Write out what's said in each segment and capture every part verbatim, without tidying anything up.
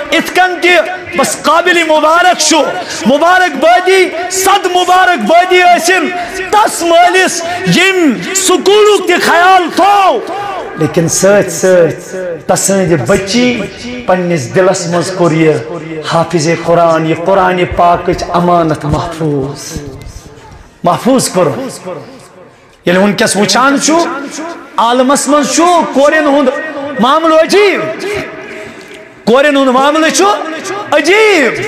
اتکن تی بس قابل مبارک شو مبارک بادی صد مبارک بادی ایسن تس مالس یم سکولوک تی خیال تھو لیکن سچ سچ تسند بچی پنس دلس مز کور یہ حافظ قرآن یہ قرآن پاک امانت محفوظ محفوظ کرو یل ونکس وچان چھو عالمس من چھو کورین ہند معاملہ عجیب کورین ہند معاملہ چھو عجیب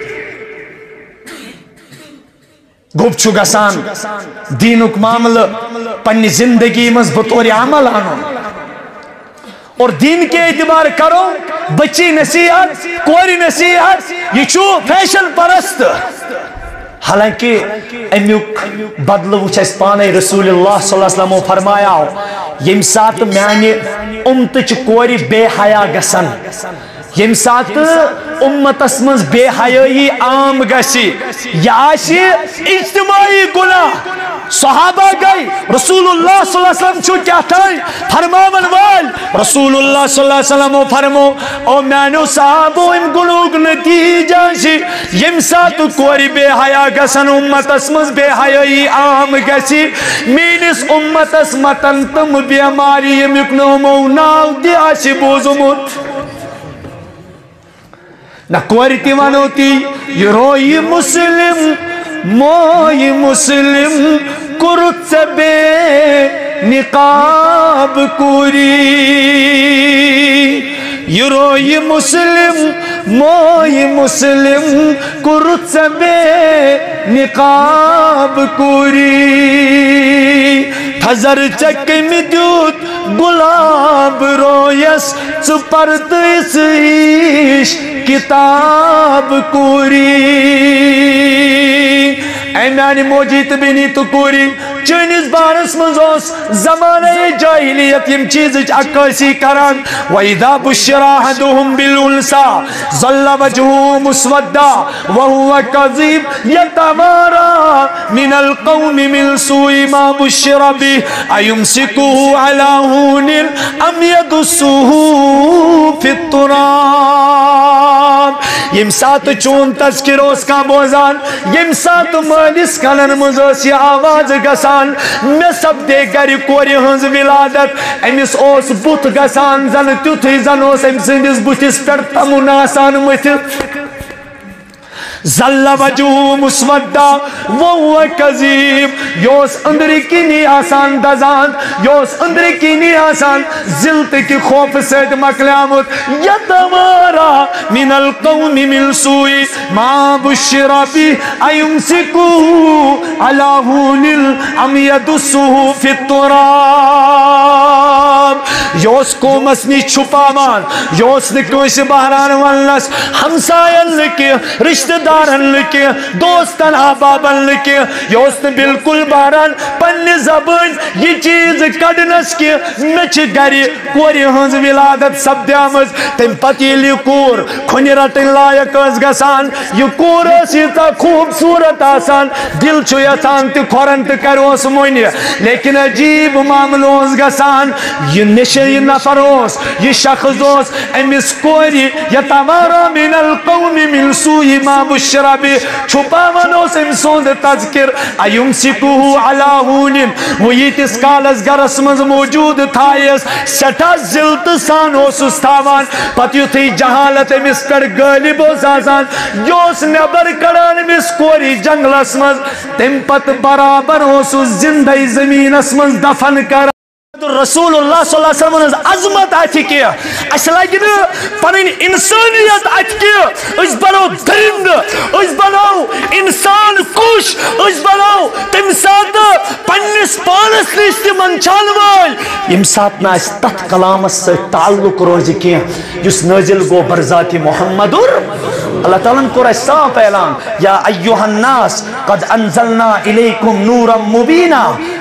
گوب چھو گسان دینک معاملہ پنی زندگی مز بطور عمل آنو اور دین کے اعتبار کرو بچی نصیحت کوری نصیحت یہ چھو فیشن پرست حالانکہ امیک بدل وچ اس پانے رسول اللہ صلی اللہ علیہ وسلم فرمایا یم سات میانی امتچ کوری بے حیا گسن یم سات امت اسمز بے حیائی عام گسی یا آشی اجتماعی گناہ صحابہ گئی رسول اللہ صلی اللہ علیہ وسلم چھو کیا تھائی فرماون وال رسول اللہ صلی اللہ علیہ وسلم فرمو او مینو صحابو ام گنوگ نتیجہ شی یم سات کوری بے حیا گسن امت اسمز بے حیائی عام گسی مینس امت اسمتن تم بیماری یم اکنو موناو دی آشی بوزمت نہ کوری تیوانو تی یہ روئی مسلم موئی مسلم کرت بے نقاب کوری یہ روئی مسلم موئی مسلم کرت بے نقاب کوری تھزر چک مدیوت گلاب رویس چپرد اسیش کتاب کوری اے میانی موجیت بینی تو کوری چینیز بارس منزوس زمانہ جاہلیت یم چیز اکاسی کران وَإِذَا بُشِّرَ أَحَدُهُمْ بِالْأُنْثَىٰ ظَلَّ وَجْهُهُ مُسْوَدًّا وَهُوَ كَظِيمٌ يَتَوَارَىٰ مِنَ الْقَوْمِ مِنْ سُوءِ مَا بُشِّرَ بِهِ أَيُمْسِكُهُ عَلَىٰ هُونٍ أَمْ يَدُسُّهُ فِي التُّرَابِ یم سات چون تذکر اس کا بوزان یم سات مالس کنن مزوس یہ آواز گسان میں سب دے گری کوری ہنز ولادت امس اوس بوت گسان زن تیتھی زن اوس ام سندس بوتس پر تمون آسان متت ظل وجوہ مسودہ وہو کذیب یوس اندری کینی آسان دزان یوس اندری کینی آسان زلت کی خوف سید مکلیامت یتوارا من القوم من سوئی ما بشر بی ایمسکوہو علا ہون ام یدسوہو فی التراب یوس کو مسنی چھپا مان یوس نکوش بحران والنس ہمسائن لکی رشتہ دارن لکی دوستن آبابن لکی یوستن بالکل باران پنی زبان یہ چیز کڑنس کی مچ گری کوری ہنز ولادت سب دیامز تم پتیلی کور کھنی رٹن لائق از گسان یہ کور سیتا خوبصورت آسان دل چھو یسان تی کھورن تی کروس مونی لیکن عجیب معاملوز گسان یہ نشری نفروس یہ شخص دوس امیس کوری یتوارا من القوم من سوئی ما بشرابی چھپا منوس امسوند تذکر ایمسکوہو علا ہونن وہ یہ تس کالس گرس منز موجود تھائیس سٹا زلت سان ہوسس تھاوان پتیو تھی جہالت امس کڑ غالب و زازان یوس نبر کڑان امس کوری جنگلس منز تم پت برابر ہوسس زندہ زمین اس منز دفن کر رسول اللہ صلی اللہ علیہ وسلم عظمت آتی کیا اس لگن پنن انسانیت آتی کیا اس بنو درند اس بنو انسان کش اس بنو تم سات پنس پانس لیستی منچان وال یم سات نا اس تت کلام سے تعلق روزی کیا جس نازل گو برذات محمد اللہ تعالیٰ کو صاف اعلان یا ایوہ الناس قد انزلنا الیکم نورا مبینا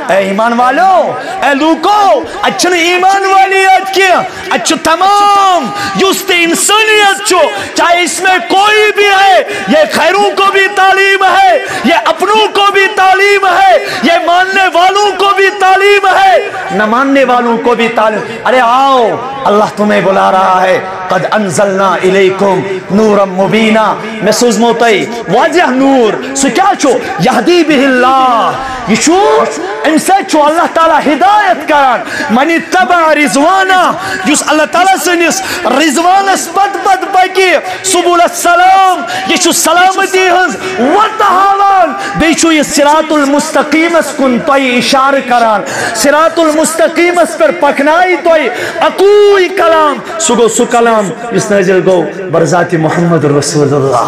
اے ایمان والو اے لوکو اچھن ایمان والیت کیا اچھ تمام جست انسانیت چھو چاہے اس میں کوئی بھی ہے یہ خیروں کو بھی تعلیم ہے یہ اپنوں کو بھی تعلیم ہے یہ ماننے والوں کو بھی تعلیم ہے نہ ماننے والوں کو بھی تعلیم ارے آؤ اللہ تمہیں بلا رہا ہے قد انزلنا الیکم نورا مبینا میں سوزموتائی واضح نور سو کیا چھو یہدی بہ اللہ یہ چھو ان سے چھو اللہ تعالیٰ ہدایت کران من اتبع رضوانا جس اللہ تعالیٰ سنس رضوانس پت پت پکی سبول السلام یہ چھو سلامتی ہنز وطہالان بے چھو یہ صراط المستقیم اس کن توئی اشار کران صراط المستقیم اس پر پکنائی توئی اقوی کلام سگو سو کلام اس نازل گو برذات محمد رسول اللہ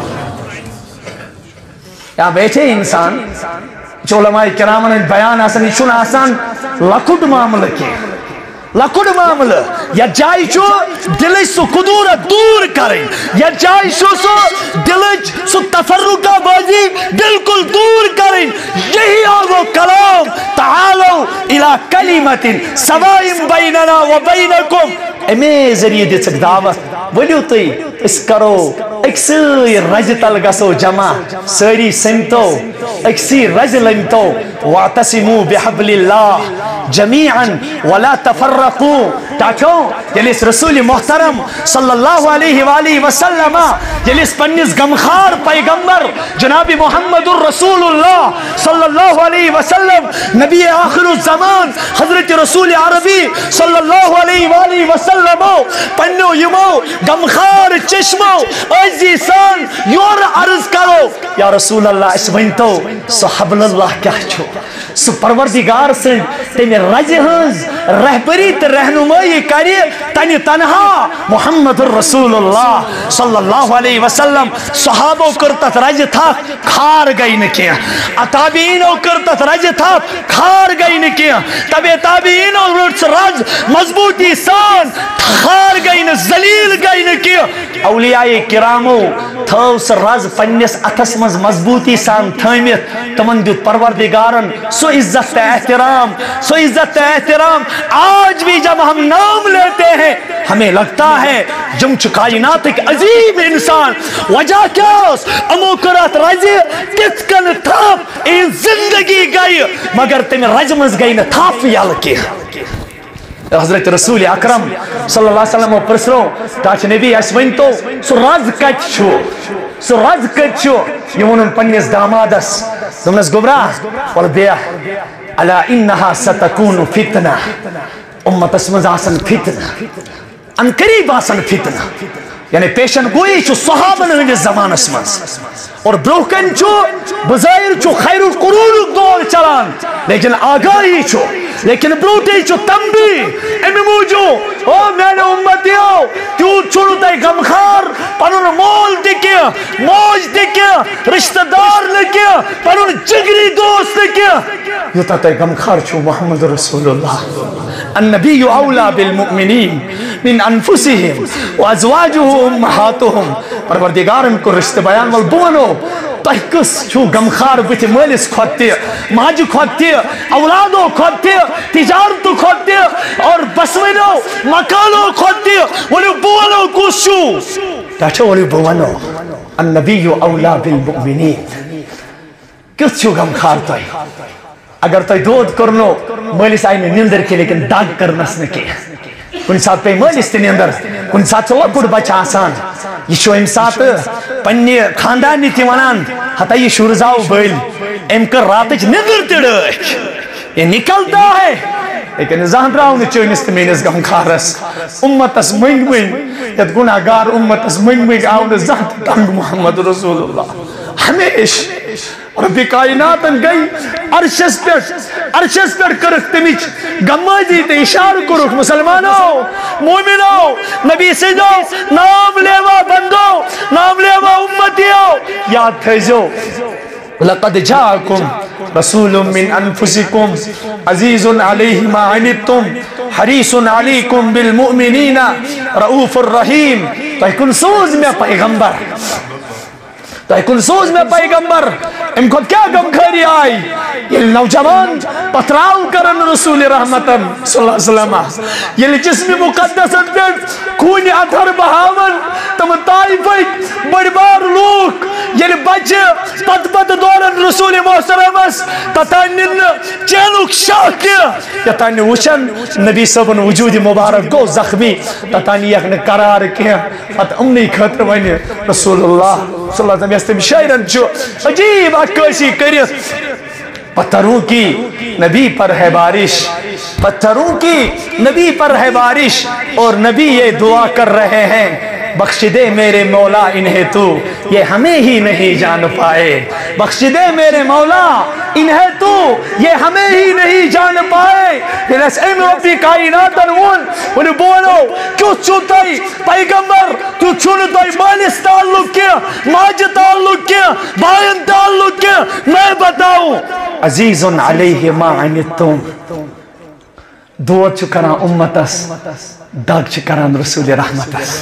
یا بیٹھے انسان جو علماء کرامن بیان آسان یہ آسان لکھٹ معاملہ کی لکھٹ معاملہ یا جائی چھو دلچ سو قدورت دور کریں یا جائی چھو سو دلچ سو تفرقہ بازی بالکل دور کریں یہی آگو کلام تعالو الى کلمت سوائم بیننا و بینکم امی ذریعے دیتک دعوت ولیو تی اس کرو اکسی رج تل گسو جمع سری سمتو اکسی رج لمتو واعتصمو بحبل اللہ جمیعا ولا تفرقو تاکو یلیس رسول محترم صلی اللہ علیہ وآلہ وسلم یلیس پنیس غمخار پیغمبر جناب محمد الرسول اللہ صلی اللہ علیہ وسلم نبی آخر الزمان حضرت رسول عربی صلی اللہ علیہ وآلہ وسلم پنو یمو غمخار چشمو عزی سان یور عرض کرو یا رسول اللہ اس ونتو سو حبل اللہ کیا چھو سو پروردگار سے تیمی رج ہنز رہبری تے رہنمائی کری تنی تنہا محمد الرسول اللہ صلی اللہ علیہ وسلم صحابوں کرتت رج تھا کھار گئی نکیا اتابینوں کرتت رج تھا کھار گئی نکیا تبی تابینوں رج مضبوطی سان کھار گئی ن زلیل گئی نکیا اولیاء کرامو تھوس رز پنیس اتس مز مضبوطی سان تھامت تمن دیت پروردگارن سو عزت احترام سو عزت احترام آج بھی جب ہم نام لیتے ہیں ہمیں لگتا ہے جمچ کائنات ایک عظیم انسان وجہ کیا اس اموکرات رجی تتکن تھاپ این زندگی گئی مگر تم رجمز گئی نا تھاپ یال کی حضرت رسول اکرم صلی اللہ علیہ وسلم پرسرو تاچ نبی اسوین تو سو رز کچ چھو سو رز کچ چھو یہ ونن پنیس دامادس دمنس گبراہ والبیع الا انہا ستکون فتنہ امت اسمز آسن فتنہ ان قریب آسن فتنہ یعنی پیشن گوئی چھو صحابن ہنگے زمان اسمز اور بروکن چھو بظاہر چھو خیر القرون دور چلان لیکن آگاہی چھو لیکن بروٹی چھو تنبی امی موجو او میں نے امتیو تیو چھوڑو تائی غمخار پنون مول دکیا موج دکیا رشتہ دار لکیا پنون جگری دوست لکیا یو تا تائی غمخار چھو محمد رسول اللہ النبی اولا بالمؤمنین من انفسهم وازواجه امہاتهم پروردگارن کو رشتہ بیان والبونو تائی کس چھو غمخار بچے مالس کھوتے ماج کھوتے اولادو کھوتے تجارتو کھوتے اور بسمنو مکانو کھوتے ولیو بونو کسو تاچھو ولیو بونو النبی اولا بالمؤمنین کس چھو غمخار تائی اگر تائی دود کرنو مالس آئی میں نندر کے لیکن داگ کرنس نکی کن ساتھ پہ مالس تی نندر کن ساتھ لکڑ بچ آسان یہ شو ام ساتھ پنی خاندانی تی ونان حتی یہ شورزاو بیل ام کر راتج نندر تی ڈک یہ نکلتا ہے لیکن زہن راو نے چونس تی مینس گم خارس امتس منگ منگ یت گناہ گار امتس منگ منگ آؤن زہن تنگ محمد رسول اللہ ہمیش رب کائناتن گئی عرشس پر عرشس پر کرک تمیچ گمازی تے اشار کرک مسلمانو مومنو نبی سے جو نام لیوا بندو نام لیوا امتیو یاد تھیزو لقد جاءكم رسول من انفسكم عزيز عليه ما عنتم حريص عليكم بالمؤمنين رؤوف الرحيم تو کن سوز میں پیغمبر تو کن سوز میں پیغمبر ام کو کیا غم خیری آئی یہ نوجوان پتراؤ کرن رسول رحمتن صلی اللہ علیہ وسلم یہ جسم مقدس پیٹ خون اتھر بہاون تم طائف بڑی بار لوگ یہ بچے پت پت دورن رسول محترمس تتانین چینک شاک یتانی وچن نبی صاحبن وجود مبارک گو زخمی تتانی یک نے قرار کیا پت امنی خطر ونی رسول اللہ صلی اللہ علیہ وسلم یستم شیرن جو عجیب عکاسی کریت پتھروں کی نبی پر ہے بارش پتھروں کی نبی پر ہے بارش اور نبی یہ دعا کر رہے ہیں بخش دے میرے مولا انہیں تو یہ ہمیں ہی نہیں جان پائے بخش دے میرے مولا انہیں تو یہ ہمیں ہی نہیں جان پائے پھر اس ایم ربی کائنات انہون انہیں بولو کیوں چھوٹائی پیغمبر کیوں چھوٹائی مالس تعلق کیا ماج تعلق کیا بائن تعلق کیا میں بتاؤں عزیز علیہ ما عنتم دعوت چکران امتس داگ چکران رسول رحمتس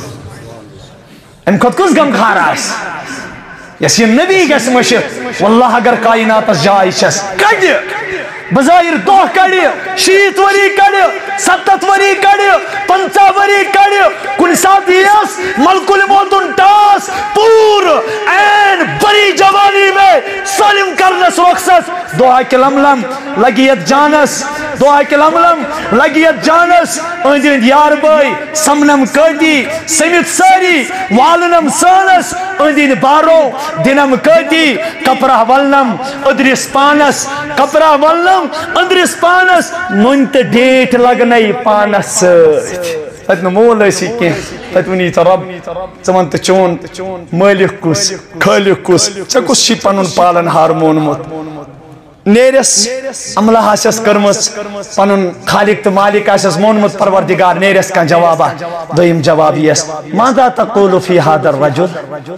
ام خود کس غم خاراس یس یہ نبی گس مشت واللہ اگر کائنات جائے چس کڑ بظاہر دہ کڑ شیت وری کڑ ستت وری کڑ پنچہ وری کڑ کن ساتھ یس ملک الموتن ٹاس پور این بری جوانی میں سالم کرنس رخصت دعا کے لملم لگیت جانس دعا کے لملم لگیت جانس اندر یار بائی سمنم کردی سمیت ساری والنم سانس اندر بارو دنم کردی کپرہ ولنم ادرس پانس کپرہ ولنم ادرس پانس نونت ڈیٹ لگنائی پانس سۭتۍ تت مول ایسی کی تت ونی تو رب ژمن تو چون مالک کس خالق کس ژے کس چھی پنن پالن ہار مونمت نیرس عملہ آسس کرمس پنن خالق تو مالک آسس مونمت پروردگار نیرس کا جوابا دویم جواب یس ماذا تقول فی هذا الرجل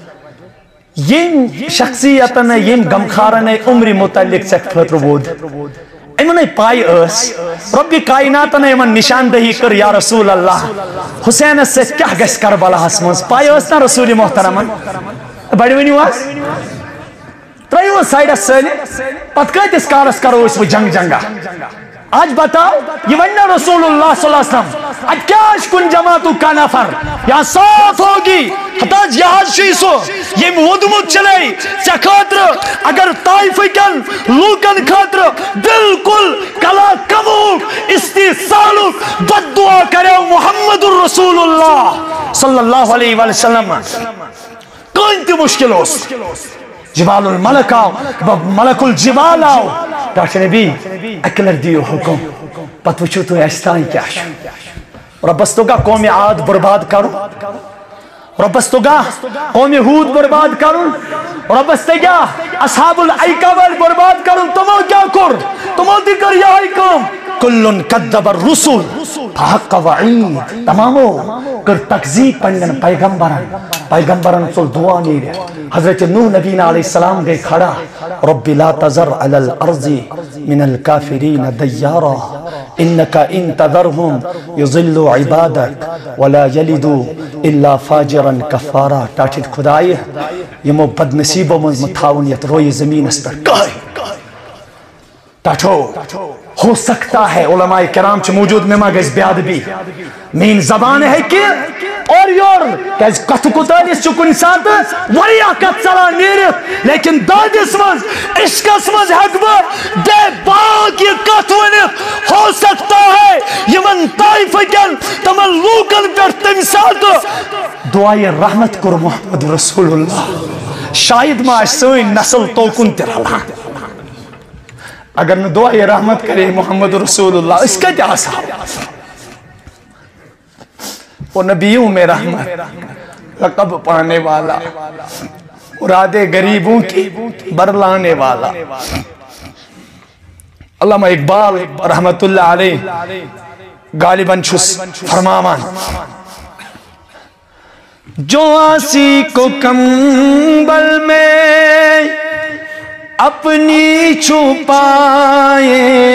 یم شخصیتن یم غمخارن عمر متعلق سخت خطر بود امن پائی اس رب کائناتن امن نشاندہی کر یا رسول اللہ حسین سے کیا گس کربلا ہسمنز پائی اس نا رسول محترمن بڑی ونی واس ترائیو سائڈ سلی پت کائیت اس کارس کرو اس وہ جنگ جنگا آج بتاؤ یہ ونہ رسول اللہ صلی اللہ علیہ وسلم آج کیا کن جماعتو کا نفر یہاں صاف ہوگی حتیٰ جہاز شیسو یہ مودمت چلائی سے خاطر اگر طائف کن لوکن خاطر بالکل کلا کموک استیصالک بد دعا کرے محمد الرسول اللہ صلی اللہ علیہ وسلم کوئی تی مشکل ہو جبال الملک آو ملک الجبال آو ڈاکٹر نبی اکلر دیو حکم پت وچو تو ایستائی کیا شو ربستو گا قوم عاد برباد کرو ربستو گا قوم ہود برباد کرو ربستو گا اصحاب العیقہ وال برباد کرو تمہو کیا کر تمہو دی کر یا حکم کلن کذب الرسول حق وعید تمامو کر تکذیب پنجن پیغمبران پیغمبران صل دعا نہیں رہے حضرت نوح نبی علیہ السلام گئے کھڑا رب لا تذر علی الارض من الكافرین دیارا انکا ان تذرهم یظل عبادک ولا یلدو الا فاجرا کفارا ٹاٹھت خدای یمو بد نصیبوں میں متھاونیت روی زمین اس پر کہے ٹاٹھو ہو سکتا ہے علماء کرام چھ موجود میں مگز بیاد بھی مین زبان ہے کہ اور یور کہز کتھ کتالیس چکن ساتھ وریا کت چلا نیرت لیکن دادس مز عشقس مز حقبہ بے باق یہ کت ونت ہو سکتا ہے یمن طائف کن تمن لوکن پر تم ساتھ دعائی رحمت کر محمد رسول اللہ شاید ما سوئی نسل توکن ترہلا اگر نہ دعائی رحمت کرے محمد رسول اللہ اس کا کیا صاحب وہ نبیوں میں رحمت لقب پانے والا مرادے غریبوں کی برلانے والا علامہ اقبال رحمت اللہ علیہ غالباً چھس فرمامان جو آسی کو کمبل میں اپنی چھپائے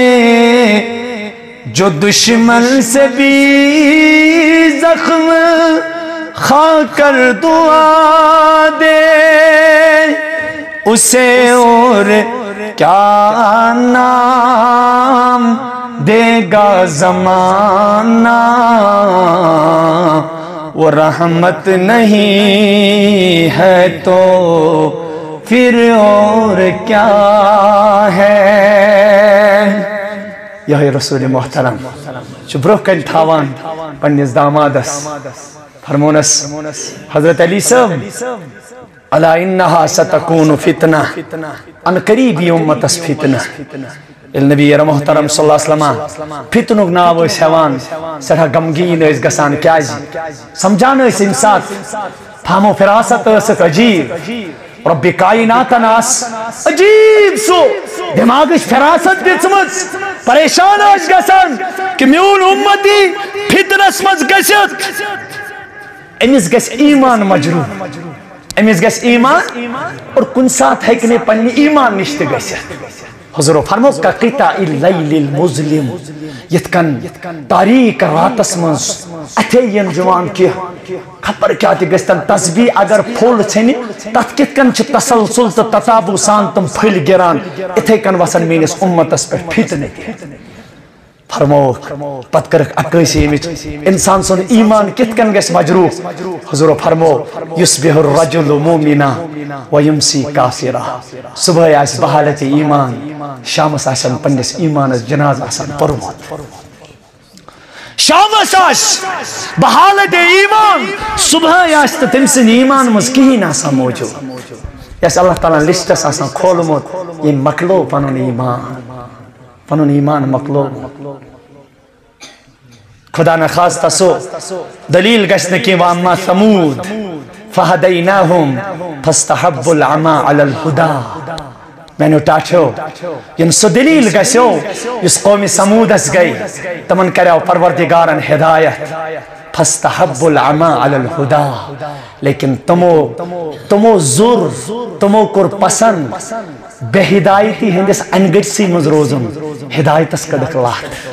جو دشمن سے بھی زخم کھا کر دعا دے اسے اور کیا نام دے گا زمانہ، وہ رحمت نہیں ہے تو پھر اور کیا ہے۔ یہ رسول محترم چھ برہ کن تھاوان پنس دامادس فرمونس حضرت علی صاحب الا انہا ستکون فتنہ، ان قریبی امتس فتنہ۔ نبی محترم صلی اللہ علیہ وسلم فتنک ناو اس ہیوان سٹھا غمگین اس گسان کیا جی سمجھان اس امسات فہم و فراست اس عجیب رب کائنات ناس عجیب سو دماغ فراست دسمت پریشان اس گسان کہ میون امتی فتنس مز گسیت امس گس ایمان مجروح، امس گس ایمان اور کن ساتھ ہے کہ پنی ایمان نشت گسیت۔ حضور فرمو کا قطع اللیل المظلم یتکن تاریک راتس منز اتھے ین جوان کی خبر کیا تی گستن تسبیح اگر پھول چھنی تت کتکن چھ تسلسل تا تتابو سان تم پھل گران اتھے کن وسن مینس امتس پر فتنے کی۔ فرمو پت کرک اکیسی امیچ انسان سن ایمان کتکن گس مجروح۔ حضور فرمو یصبح الرجل مومنا ویمسی کافرا، صبح آس بحالت ایمان شامس آسن پنس ایمان جناز آسن پرمت، شامس آس بحالت ایمان صبح آس تمسن ایمان مز کہیں آسان موجود۔ یس اللہ تعالیٰ لسٹس آسان کھولمت یہ مکلو پنن ایمان، پنن ایمان مکلو۔ خدا نخواستہ سو دلیل گشن کی واما ثمود فہدیناہم فاستحب العما علی الہدا، میں نے ٹاٹھو ین سو دلیل گشو اس قوم سمود اس گئی تمن کرو پروردگارن ہدایت فاستحب العما علی الہدا، لیکن تمو تمو زور تمو کر پسند بے ہدایتی ہندس انگٹسی مز روزن ہدایت اس کدک لات۔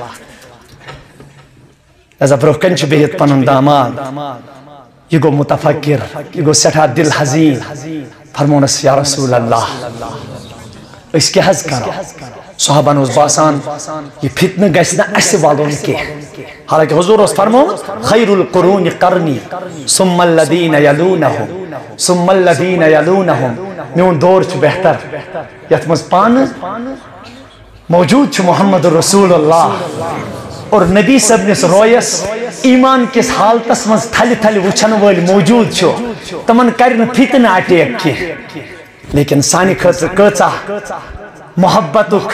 لذا برو کنچ بہت پنن داماد یہ گو متفکر یہ گو سٹھا دل حزین فرمونس یا رسول اللہ اس کے حض کرو صحابہ نوز باسان یہ فتنہ گیسنا ایسے والوں کے، حالانکہ حضور اس فرمون خیر القرون قرنی ثم الذین یلونہم ثم الذین یلونہم، میون دور چھ بہتر یتمز پان موجود چھ محمد رسول اللہ اور نبی صاحب نس رویس ایمان کس حالتس مز تھل تھل وچھن ول موجود چھو تمن کرن فتنہ اٹیک کی، لیکن سانی خاطر کچا محبتک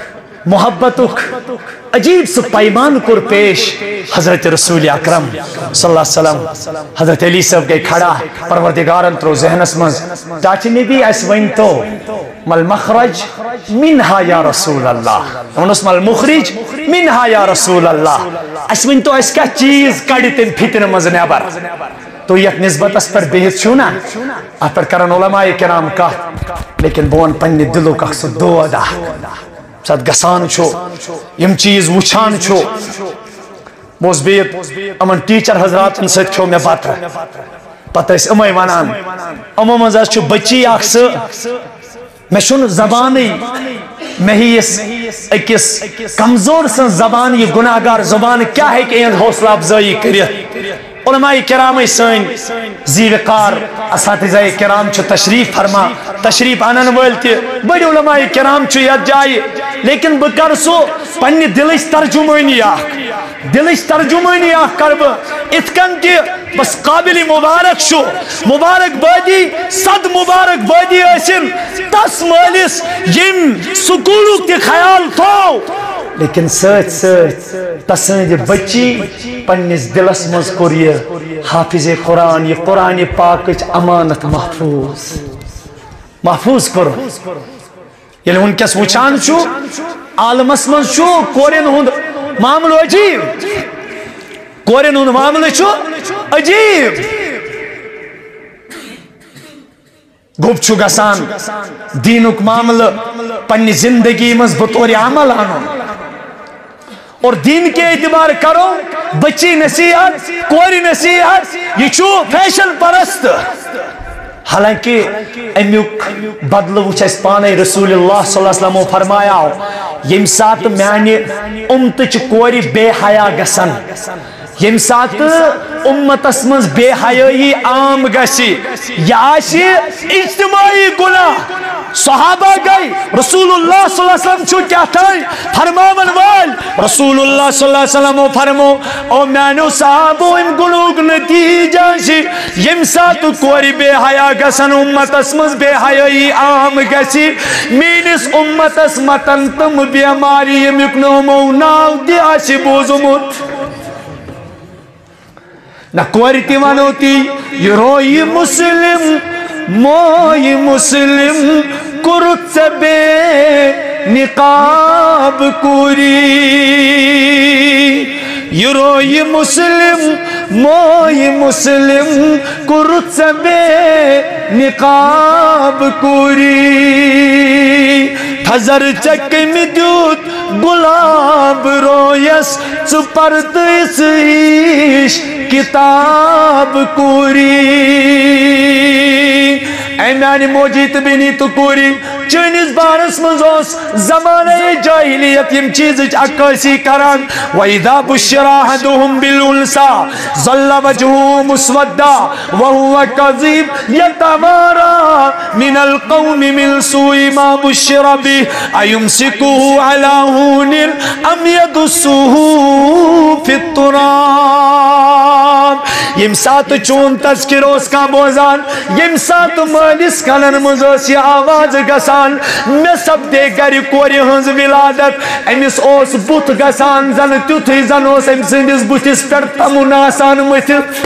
محبتک عجیب سو پیمان کر پیش حضرت رسول اکرم صلی اللہ علیہ وسلم۔ حضرت علی صاحب گئی کھڑا پروردگارن ترو ذہنس مز چاچ نبی اس ون تو مل مخرج منہا یا رسول اللہ، ونس مل مخرج منہا یا رسول اللہ، اس ون تو اس کا چیز کڑی تن فتنہ مز نبر تو یک نسبت اس پر بہت چھونا ات پر کرن علماء کرام کا، لیکن بون پنی دلو کا سو دو ادا ساتھ گسان چھو یم چیز وچھان چھو موز بیت امن ٹیچر حضرات ان سے چھو میں بات رہا پتہ اس امائی وانان اما مزار چھو بچی آکس میں شن زبانی میں ہی اس اکس کمزور سن زبان یہ گناہگار زبان کیا ہے کہ این حوصلہ افزائی کریت۔ علماء کرام سین زیوکار اساتذہ کرام چھو تشریف فرما تشریف آنن ولتی بڑی علماء کرام چھو یاد جائی، لیکن بکر سو پنی دلش ترجمانی آخ دلش ترجمانی آخ کرب اتکن کی بس قابل مبارک شو مبارک بادی صد مبارک بادی ایسن تس مالس یم سکولو تی خیال تو، لیکن سچ سچ تسند بچی پنیس دلس مز کور یہ حافظ قرآن یہ قرآن پاک امانت محفوظ محفوظ کرو۔ یعنی ان کس وچان چھو عالمس مز چھو کورین ہند معاملو عجیب کورین ہند معاملو چھو عجیب گوب چھو گسان دینک معاملہ پنی زندگی مز بطور عمل آنو اور دین کے اعتبار کرو بچی نصیحت کوری نصیحت یہ چھو فیشن پرست۔ حالانکہ امیک بدل وچ اس پانے رسول اللہ صلی اللہ علیہ وسلم فرمایا یم سات میانی امتچ کوری بے حیا گسن یم سات امت اسمز بے حیائی عام گسی یا اجتماعی گناہ صحابہ گئی رسول اللہ صلی اللہ علیہ وسلم چھو کیا تھائی فرماون وال رسول اللہ صلی اللہ علیہ وسلم فرمو او مینو صحابو ام گنوگ نتیجہ شی یم سات کوری بے حیا گسن امت اسمز بے حیائی عام گسی مینس امت اسمتن تم بیماری یمیک نومو ناو دی آشی بوزمت نہ کوری تیوان ہوتی یہ روئی مسلم موئی مسلم کرت بے نقاب کوری یہ روئی مسلم موئی مسلم کرت بے نقاب کوری تھزر چک مدیوت گلاب رویس چپرد اس ایش کتاب کوری اے میانی موجیت بینی تو کوری چینیز بارس منزوس زمانہ جاہلیت یم چیز اکاسی کران وَإِذَا بُشِّرَ أَحَدُهُمْ بِالْأُنْثَىٰ ظَلَّ وَجْهُهُ مُسْوَدًّا وَهُوَ كَظِيمٌ يَتَوَارَىٰ مِنَ الْقَوْمِ مِنْ سُوءِ مَا بُشِّرَ بِهِ أَيُمْسِكُهُ عَلَىٰ هُونٍ أَمْ يَدُسُّهُ فِي التُّرَابِ یم سات چون تذکر اس کا بوزان یم سات مالس کنن مزوس یہ آواز گسان میں سب دے گری کوری ہنز ولادت امس اوس بوت گسان زن تیوتھی زن اوس ام سندس بوتس پر تمون آسان متر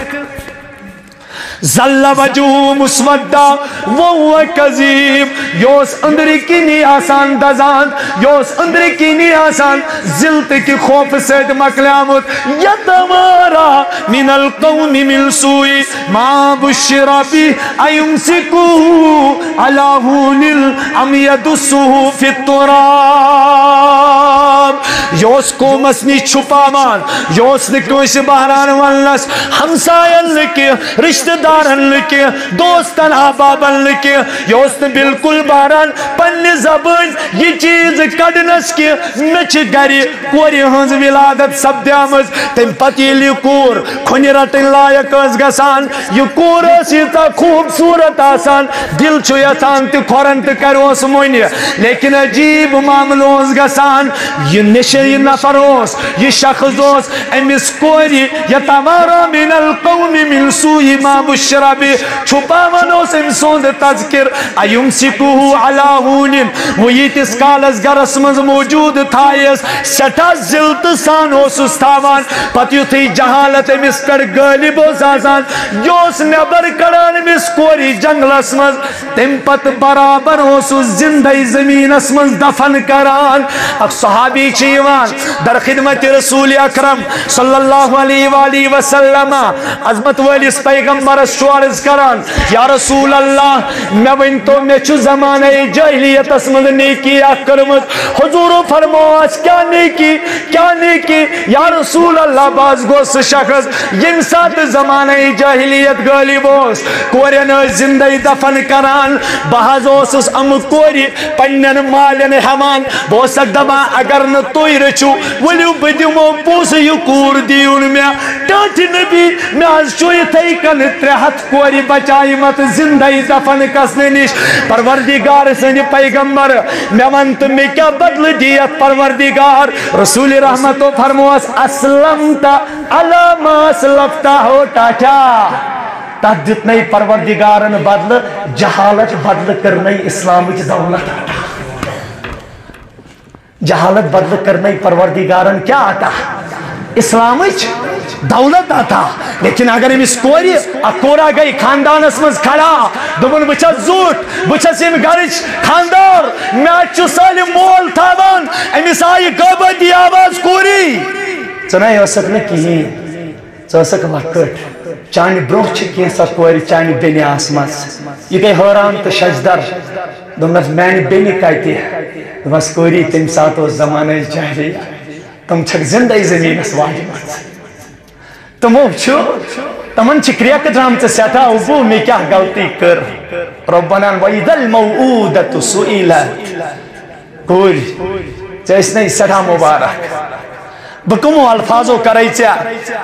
ظل وجوہ مسودہ وہو کذیب یوس اندری کینی آسان دزان یوس اندری کینی آسان زلت کی خوف سید مکلامت یتوارا من القوم من سوئی ما بشر بی ایمسکو علا ہون ام یدسو فی التراب یوس کو مسنی چھپا مان یوس نکوش بحران والنس ہمسائن لکی رشتہ دارن لکی دوستن آبابن لکی یوسن بالکل باران پنی زبان یہ چیز کڑنس کی مچ گری کوری ہنز ولادت سب دیامز تم پتیلی کور کھنی رٹن لائق از گسان یہ کور سیتا خوبصورت آسان دل چھو یتان تی کھورن تی کروس مونی لیکن عجیب معاملوز گسان یہ نشری نفروس یہ شخص دوس امیس کوری یتوارا من القوم من سوئی ما بشر بی چھپا منوس امسوند تذکر ایمسکوہو علا ہونن وہ یہ تس کالس گرس منز موجود تھائیس سٹا زلت سان اوسس تھاوان پتیو تھی جہالت امس پر غالب و زازان یوس نبر کران امس کوری جنگلس منز تم پت برابر اوسس زندہ زمین اس منز دفن کران اب صحابی چیوان در خدمت رسول اکرم صلی اللہ علیہ وآلہ وسلم عظمت والی اس پیغمبر شوارز کران یا رسول اللہ میں ونتو میں چو زمانہ جاہلیت اسمد نیکی اکرمت حضور فرماس کیا نیکی کیا نیکی یا رسول اللہ باز گوس شخص یم سات زمانہ جاہلیت غالب اوس کورین زندہ دفن کران بہاز اوسس ام کوری پنن مالن ہمان بوسک دبا اگر نہ توی رچو ولیو بدیمو پوس یہ کور دیون میں ٹاٹ نبی میں از چوئی تھی کن ترہت کوری بچائی مت زندہ دفن کسنے نش پروردگار سنی پیغمبر میں ونت میں کیا بدل دیت پروردگار رسول رحمت و فرموس اسلمتا علامہ اسلفتا ہو ٹاٹا تات جتنے پروردگارن بدل جہالت بدل کرنے اسلام کی دولت جہالت بدل کرنے پروردگارن کیا آتا اسلام دولت آتا لیکن اگر امس کوری اکورا گئی خاندان اسمز کھڑا دبن بچا زوٹ بچا سیم گرچ خاندار میں اچھو سالم مول تھاوان امس آئی گوبا دی آواز کوری چنائی اسک نکی چوسک وقت چانی بروہ چکی سا کوری چانی بینی آسماس یہ گئی حیران تو شجدر دمس مینی بینی کہتی ہے دمس کوری تم ساتو زمانہ جاہلی تم چھک زندہ زمین اس واجبات تمو چھو تمن چکریک درامت سیٹھا ابو میں کیا غلطی کر ربنا وَإِذَا الْمَوْعُودَةُ سُئِلَتْ کوئی چیس نہیں سیٹھا مبارک بکمو الفاظو کرائی چیا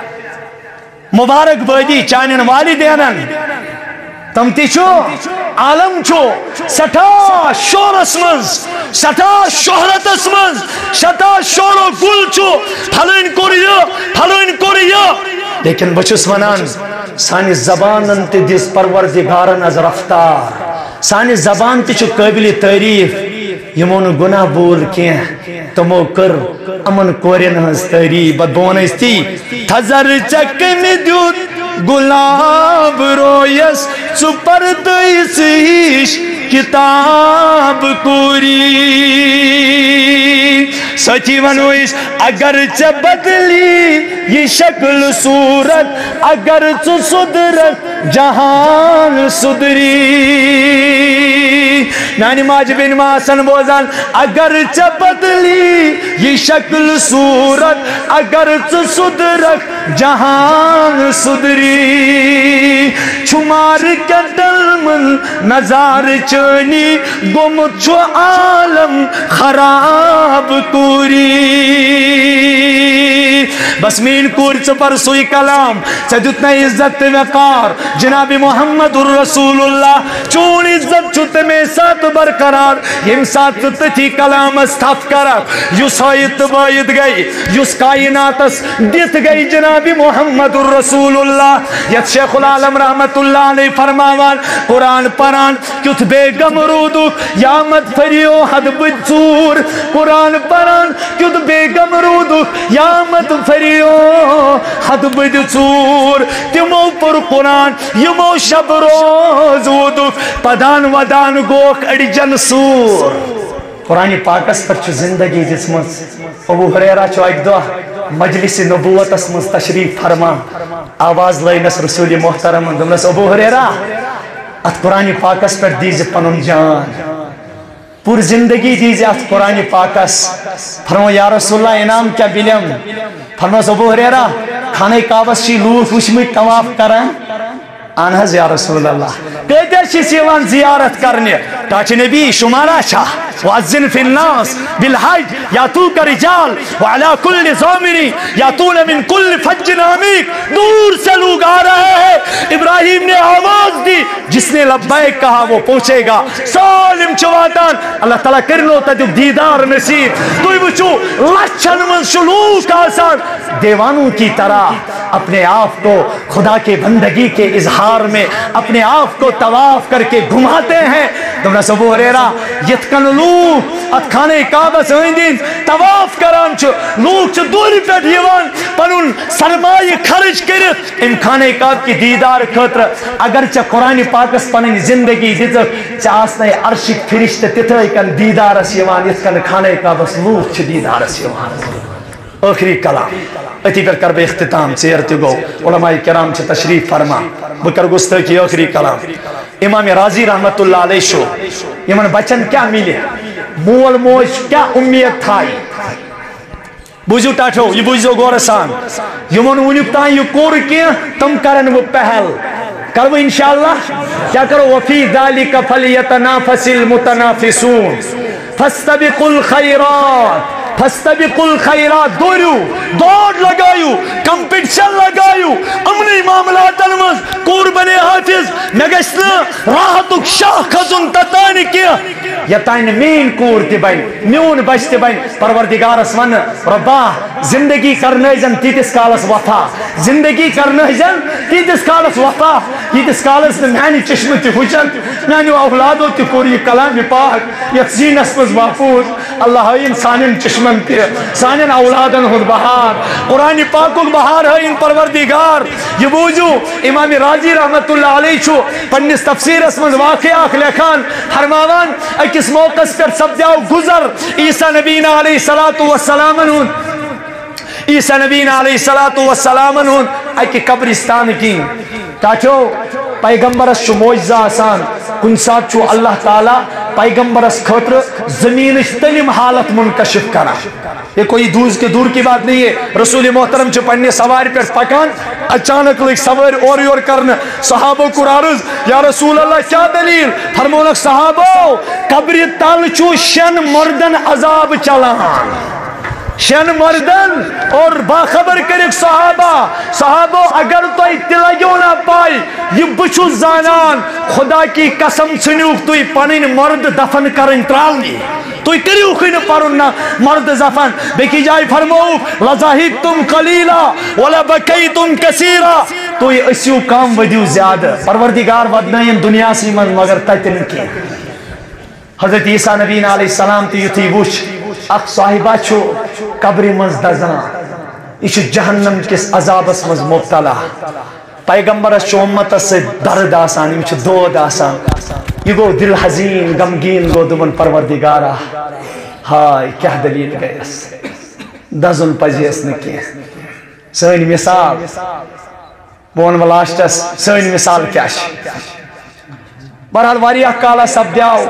مبارک بادی چانین والدینن تم تی چھو عالم چھو سٹھا شور اسمنز سٹھا شہرت اسمنز سٹھا شور و گل چھو پھلوین کوریو پھلوین کوریو لیکن بچس ونان سانی زبان انت دیس پروردگارن از رفتار سانی زبان تی چھو قابل تعریف یمون گناہ بول کیا تمو کر امن کورین ہنس تعریف بدبون استی تھزر چک میں دیوت گلاب رویس سپر دیسیش کتاب کوری سچی ونویش اگر چا بدلی یہ شکل صورت اگر چا صدرت جہان صدری نانی ماج بن ماسن بوزان اگر چا بدلی یہ شکل صورت اگر چا صدرت جہان صدری چھمار کا دلمن نظار چنی گم چھو عالم خراب کوری بس مین کور چپر سوئی کلام چدتنا عزت وقار جناب محمد الرسول اللہ چون عزت چھت میں ساتھ برقرار یم ساتھ تھی کلام استف کرک یس آیت باید گئی یس کائنات دیت گئی جناب محمد الرسول اللہ یت شیخ العالم رحمت اللہ علیہ فرماوان قرآن پران کیت بیگم رودک یامت فریو حد بچور قرآن پران کیت بیگم رودک یامت فریو حد بچور تمو پر قرآن یمو شب روز ودک پدان ودان گوک اڑ جنسور قرآن پاکس پر چھ زندگی جسمس ابو حریرہ چو ایک دو مجلس نبوت اسمس تشریف فرما آواز لائنس رسول محترم دمنس ابو حریرہ ات قرآن پاکس پر دیز پنن جان پور زندگی دیز ات قرآن پاکس فرمو یا رسول اللہ انعام کیا بلیم فرمو ابو حریرہ کھانے کعبس چی لوگ وشمی طواف کرن آنہز یا رسول اللہ پیدر چی سیوان زیارت کرنے تاچ نبی شمارا چھا وَعَزِّن فِي النَّاسِ بِالْحَجِّ يَأْتُوكَ رِجَالٌ وَعَلَى كُلِّ ضَامِرٍ يَأْتُونَ مِنْ كُلِّ فَجٍّ عَمِيقٍ دور سے لوگ آ رہے ہیں ابراہیم نے آواز دی جس نے لبیک کہا وہ پہنچے گا سالم چواتان اللہ تعالیٰ کرنو تا جو دیدار نصیب توی بچو لچھن من شلوک آسان دیوانوں کی طرح اپنے آپ کو خدا کے بندگی کے اظہار میں اپنے آپ کو طواف کر کے گھماتے ہیں دمنا سبو حریرہ یتکن لوگ ات کھانے کعبہ سے ہوئندین طواف کران چھو لوگ چھو دوری پیٹ یوان پنن سرمائی خرج کرت ان کھانے کعب کی دیدار خطر اگرچہ قرآن پاکس پنن زندگی دیتر چاہسنے عرشک فرشت تتھائی کن دیدار اس یوان یتکن کھانے کعبہ سے لوگ چھو دیدار اس یوان آخری کلام اتی پر کرب اختتام سیرتی گو علماء کرام چھے تشریف فرما بکر گستہ کی آخری کلام امام راضی رحمت اللہ علیہ شو یمن بچن کیا ملے مول موج کیا امید تھائی بوجھو ٹاٹھو یہ بوجھو گورسان یمن ونکتان یہ کور کیا تم کرن وہ پہل کرو انشاءاللہ کیا کرو وفی ذالک فلیتنافس المتنافسون فاستبقوا الخیرات فاستبقوا الخیرات دوریو دوڑ لگایو کمپٹیشن لگایو امنی معاملات المز قربن حافظ نگشنا راحتک شاہ خزن تتانی کیا یتائن مین کور تی بین میون بچ تی بین پروردگار اسمان ربا زندگی کرنے جن تیتس کالس وفا زندگی کرنے جن تیتس کالس وفا تیتس کالس مانی چشم تی خوشن مانی اولادو تی کوری کلام پاک یتزین اسمز محفوظ اللہ انسانین چشمن تی سانین اولادن خود بہار قرآن پاکک بہار ہے ان پروردگار یہ بوجو امام راضی رحمت اللہ علیہ چھو پنیس تفسیر اسمز واقعہ لکھان حرماوان اکس موقع پر سب جاؤ گزر عیسیٰ نبینا علیہ السلام انہون عیسیٰ نبینا علیہ السلام انہون اکی قبرستان کی کاچو پیغمبر اس چو موجزہ آسان کن ساتھ چو اللہ تعالیٰ پیغمبرس خاطر زمین تلم حالت منکشف کرا. یہ کوئی دوز کے دور کی بات نہیں ہے. رسول محترم چھ پنی سوار پر پکان اچانک لگ سوار اور یور کرنے. صحابہ کو عرض یا رسول اللہ کیا دلیل؟ فرمونک صحابہ قبر تل چو شن مردن عذاب چلان. شن مردن اور باخبر کرک صحابہ صحابہ اگر تو اتلاگیو نہ پائی یہ بچو زانان خدا کی قسم سنیوک تو پنین مرد دفن کرن ترالنی تو کریو خین پرنا مرد دفن. بیکی جائے فرموک لزاہیتم قلیلا ولا بکیتم کثیرا تو اسیو کام ودیو زیادہ. پروردگار ودنائن دنیا سی من مگر تتن کی. حضرت عیسیٰ نبی علیہ السلام تی یتھی وچ اخ صاحبہ چھو قبر منز دزان یہ جہنم کس عذابس مز مبتلا. پیغمبرس چھ امتس سے درد آسان یہ دود آسان. یہ گو دل حزین غمگین گو دمن پروردگارا ہائے کیا دلیل گئیس دزن پزیس نکی. سن مثال بون ولاشتس سن مثال کیا برحال واریہ کالا سپدیاو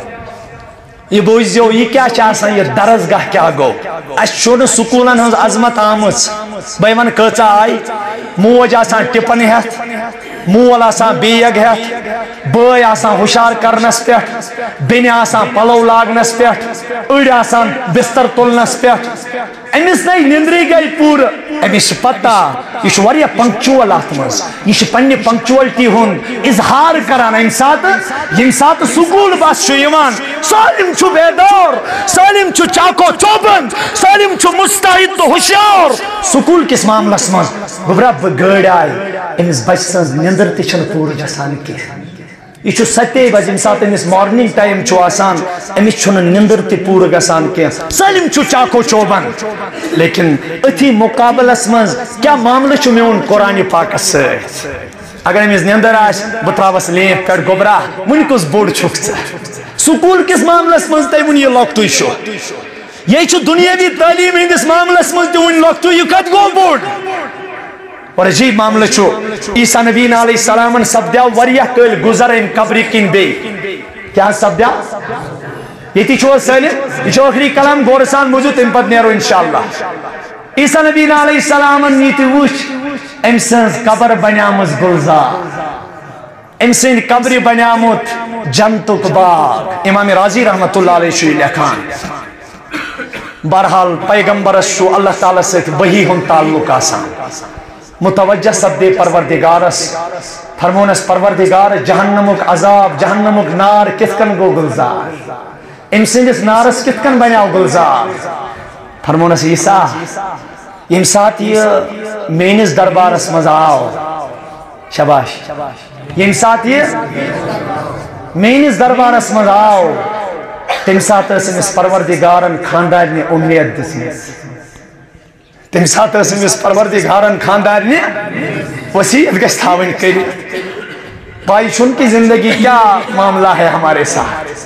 یہ بوزیو یہ کیا چاہسان یہ درسگاہ کیا گو. اس چھوڑ سکولن ہنز عظمت آمز بھائی من کچا آئی موج آسان ٹپن ہیت مول آسان بیگ ہیت بھائی آسان ہوشار کرنس پیٹھ بین آسان پلو لاگنس پیٹھ اڑ آسان بستر تلنس پیٹھ. امس نہیں نندری گئی پور امس پتہ یہ واریہ پنکچول ات مز یہ پنہ پنکچوالٹی ہن اظہار کران. ام سات یم سات سکول بس چھ یوان سالم چھ بیدار سالم چھ چاکو چوبند سالم چھ مستعد تو ہوشیار. سکول کس معاملس مز گبرا گاڑی آئی امس بچ سن نندر تہ چھن پور گژھان کی. یہ ستے بج یم سات امس مارننگ ٹائم چھ آسان امس چھن نندر تہ پور گژھان کی. سالم چھ چاکو چوبند لیکن اتھی مقابلس مز کیا معاملہ چھ میون قرآن پاکس سۭتۍ. اگر امس نندر آس بہ تراوس لیپ پہ گوبرا ون کس بوڑ چھک ژٕ. سکول کس معاملس مز تہ ون یہ لۄکٹُے چھُ. یہ دنیاوی تعلیم ہندس معاملس مز تہ ون لۄکٹُے یہ کت گو بوڑ. اور عجیب معاملہ چھُ عیسیٰ نبی علیہ السلام سپدیو واریاہ کٲلۍ گزر ام قبر کن بیٚیہِ کیا سپدیو یہ چھو سٲلِم یہ ٲخری کلام غور سان موٗجوٗد تمہِ پتہٕ نیرو انشاءاللہ. عیسیٰ نبی علیہ السلام نیٖتہِ وٕچھ أمۍ سٕنٛز قبر بنیامٕژ گُلزار أمۍ سٕنٛدِ قبرِ بنیومُت جنتُک باغ. امام راضی رحمت اللہ علیہ چھُ یہِ لیکھان. بہرحال پیغمبرس چھُ اللہ تعالیٰ سۭتۍ وحی ہُنٛد تعلق آسان. متوجہ سپدے پروردگارس فرمونس پروردگار جہنمک عذاب جہنمک نار کت کن گو گلزار ام سندس نارس کت کن بنیاو گلزار. فرمونس عیسیٰ یم سات یہ مینس دربارس مز آو شباش یم سات یہ مینس دربارس مز آو تم سات امس پروردگارن خاندارنہ امید دسمت. تم سات امس پروردگارن خاندارنہ وصیت گژھِ تھاوٕنۍ کٔرِتھ. پائی چھُنہٕ کہ زندگی کیا معاملہ ہے ہمارے ساتھ.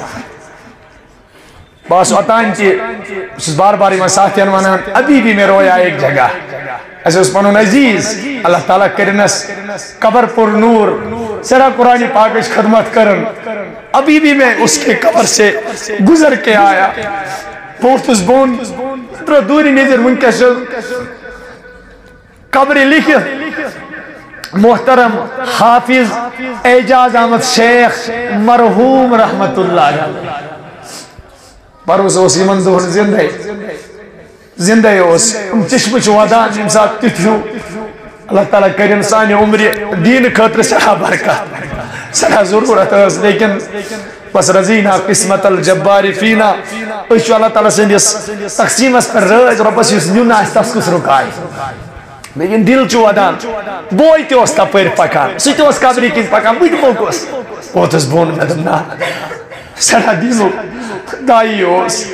بس اوتان تہ بار بار یمن ساتھین ونان ابھی بھی میں رویا ایک جگہ. اسے اس پنن عزیز اللہ تعالیٰ کرنس قبر پر نور سرا قرآن پاک خدمت کرن. ابھی بھی میں اس کے قبر سے گزر کے آیا. پوتس بون تر دوری نظر ونکس قبر لکھت محترم حافظ اعجاز احمد شیخ مرحوم رحمت اللہ علیہ. پروس اس یمن دہن زندے زندے اس چشم چھ ودان یم سات تتھیو. اللہ تعالیٰ کرن سانہ عمر دین خاطر سٹھا برکت سٹھا ضرورت اس. لیکن بس رضینا قسمت الجبار فینا اس اللہ تعالیٰ سندس تقسیمس پر رٲض رۄبس یُس نیُن آسہِ تس کُس رُکایہِ. لیکن دل چھ ودان بوے تہ اوس تپٲرۍ پکان سُہ تہ اوس قبرِ کِنۍ پکان بہٕ تہِ پوٚکُس ووتُس بۄن مےٚ دوٚپ نہ سٮ۪ٹھاہ دِلُک دایی اوس.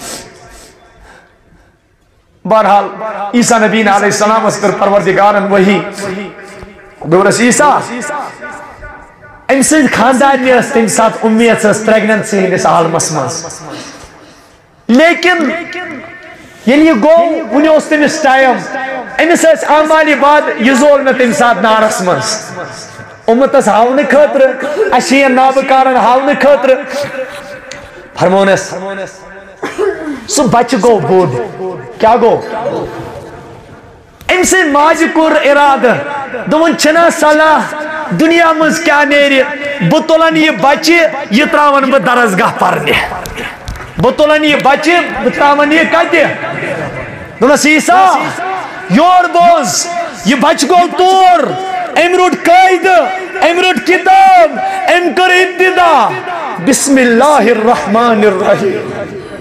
بہرحال عیسیٰ نبی علیہ السلام کر پروردگارن وحی دوٚپُس عیسیٰ ام سند خاندارنہ ٲس تمہِ ساتہٕ اُمید ٲس پریگننسی ہندس عالمس مز. لیکن ییٚلہِ یہِ گوٚو وُنہِ اوس تٔمِس ٹایم امس ٲسۍ اعمالہِ بعد یہِ زول مےٚ تمہِ ساتہٕ نارس منٛز اُمتس ہاونہٕ خٲطرٕ اشین نابکارن ہاونہٕ خٲطرٕ. فرمونس سو بچ گو بود کیا گو ام سے ماج کور ارادہ دون چھنا صلاح دنیا مز کیا نیری بطولن یہ بچی یہ تراون بہ درسگاہ پرنے بطولن یہ بچی بتراون یہ کتے دونس عیسیٰ یور بوز یہ بچ گو تور ام روٹ قائد ام روٹ کتاب ام کر ابتدا بسم اللہ الرحمن الرحیم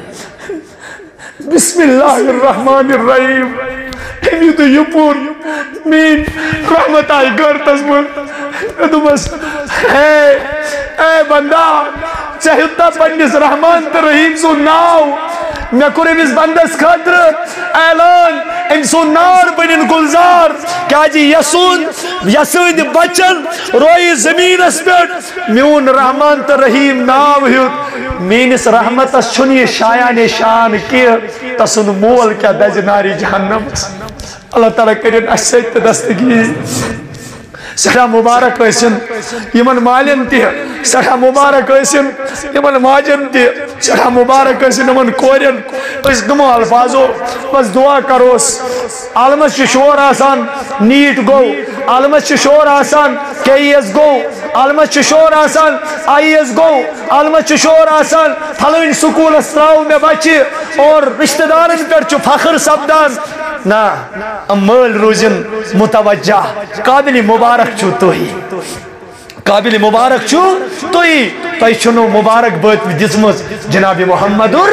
بسم اللہ الرحمن الرحیم امی تو یپور مین رحمت آئی گر تزمن دوبس اے اے بندہ چاہتا پنیس رحمان تو رحیم سو ناو میں کرے اس بندس خطر اعلان ام سو نار بنین گلزار کیا جی یسون یسون بچن روئی زمین اس پر میون رحمان تو رحیم ناو ہیت مینس رحمت اس چھنی شایان شان کی تسن مول کیا دجناری جہنم اللہ تعالیٰ کرین اشیت دستگی سڑا مبارک ایسن یمن مالین تی سڑا مبارک ایسن یمن ماجن تی سڑا مبارک ایسن یمن کورین اس دمو الفاظو بس دعا کروس عالمت چی شور آسان نیٹ گو عالمت چی شور آسان کے ایس گو عالمت چی شور آسان آئی ایس گو عالمت چی شور آسان پھلوین سکول استراؤ میں بچی اور رشتہ دارن پر چو فخر سبدان نا امال روزن متوجہ قابل مبارک چھو تو ہی قابل مبارک چھو تو ہی تو چھنو مبارک بات دزمز جناب محمد اور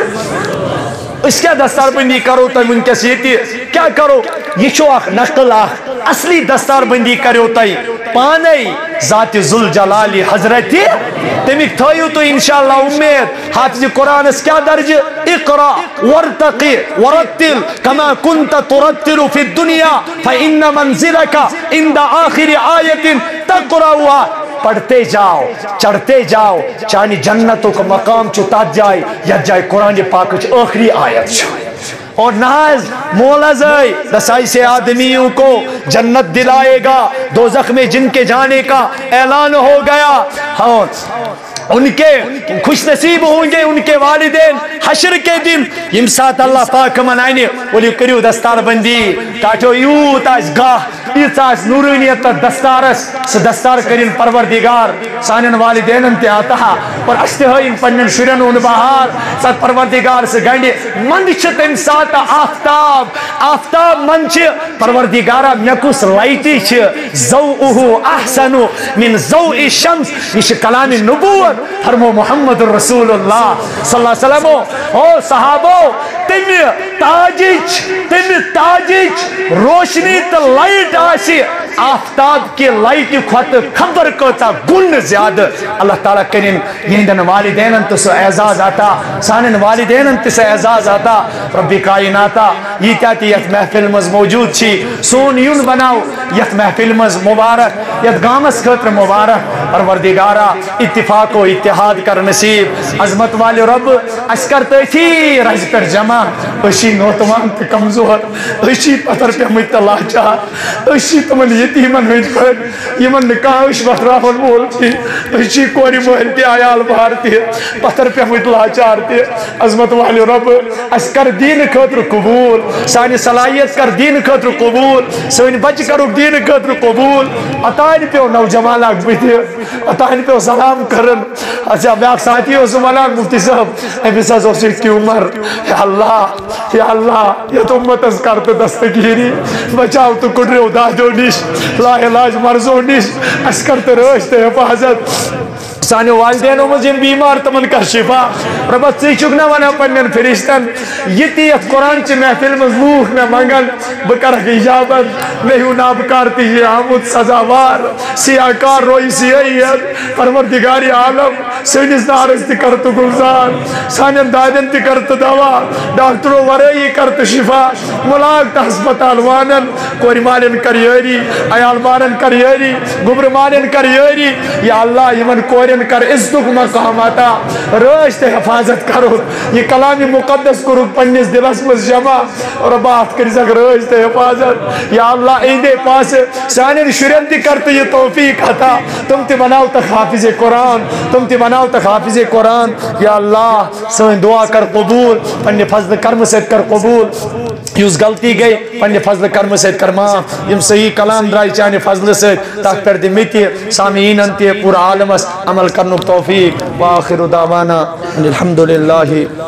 اس کیا دستار بندی کرو تو منکس یہ کیا کرو یہ چھو اخ نقل اخ اصلی دستار بندی کرو تو پانے ذات ذوالجلالی حضرت تمیک تھائیو تو انشاءاللہ امید حافظ قرآن اس کیا درج اقرا ورتقی ورتل کما کنت ترتل فی الدنیا فإن منزلک عند آخر آیت تقرأها پڑھتے جاؤ چڑھتے جاؤ چانی جنتوں کا مقام چتات جائے یا جائے قرآن پاک چھ آخری آیت چھو اور ناز مولازائی دسائی سے آدمیوں کو جنت دلائے گا دوزخ میں جن کے جانے کا اعلان ہو گیا ہاں ان کے خوش نصیب ہوں گے ان کے والدین حشر کے دن یم ساتھ اللہ پاک منائنے ولی کریو دستار بندی کاٹو یوت آج گاہ ایت آج نورینیت دستارس سے دستار کرین پروردگار سانین والدین انتے آتا اور اشتہائین پنن شرن ان بہار ساتھ پروردگار سے گنڈی منچ تم ساتھ آفتاب آفتاب منچ پروردگارا مکس لائٹی چھ زوؤہو احسنو من زوء الشمس یہ کلام نبوت فرمو محمد رسول اللہ صلی اللہ علیہ وسلم او صحابو تم تاجج تم تاجج روشنی تو لائٹ آسی آفتاب کی لائٹ کھوت خبر کوتا گن زیادہ اللہ تعالیٰ کریں یہندن والدین انت سے اعزاز آتا سانن والدین انت سے اعزاز آتا ربی کائناتا یہ تیاتی یت محفل مز موجود چھی سون یون بناو یت محفل مز مبارک یت گامس خطر مبارک پروردگارا اتفاق و اتحاد کر نصیب عظمت والے رب اس کرتے تھی رج پر جمع اشی نوتوان پہ کمزور اشی پتر پہ مجھتا لاچار اشی تمن یتیمن ہوئی پر یمن نکاح اش بخراون بولتی اشی کوری محلتی آیال بھارتی پتر پہ مجھتا لاچار تی عظمت والے رب اس کر دین خطر قبول سانی صلاحیت کر دین خطر قبول سانی بچ کرو دین خطر قبول اتائن پہ نوجوان آگ بیتی اتائن پہ سلام کرن اچھا بیاک ساتھی ہو سمالاک مفتی صاحب اے بسا سوچے کی عمر یا اللہ یا اللہ یا تو امت از کرتے دستگیری بچاو تو کڑے اداجو نیش لا علاج مرزو نیش اس کرتے روشتے حفاظت سانی والدینوں مجھیں بیمار تمن کا شفا ربط سی چکنا وانا پنن فرشتن یہ تیت قرآن چی محفل مضبوخ میں منگن بکرک اجابت میں ہوں نابکارتی یہ آمود سزاوار سیاکار روئی سیئیت پروردگاری عالم سینس دارستی کرتو گلزار سانیم دادن تی کرتو دوا ڈاکٹرو ورئی کرتو شفا ملاک تا ہسپتال وانن کوری مالن کریری ایال مارن کریری گبر مالن کریری یا اللہ یمن کوری والدین کر عزت مقام عطا رٲچھ تہٕ حفاظت کرو یہ کلام مقدس کرُکھ پننس دلس مز جمع اور بات کر سک رٲچھ تہٕ حفاظت یا اللہ اہندے پاس سانین شرین تہ کر یہ توفیق عطا تم تہ بناو تک حافظ قرآن تم تہ بناو تک حافظ قرآن یا اللہ سن دعا کر قبول پنہ فضل کرم ست کر قبول یس غلطی گئی پنہ فضل کرم ست کر معاف یم صحیح کلام درائے چانہ فضل ست تک پر دِ متہ سامعینن تہ پورا عالمس عمل کرنک توفیق وآخر دعوانا الحمد للہ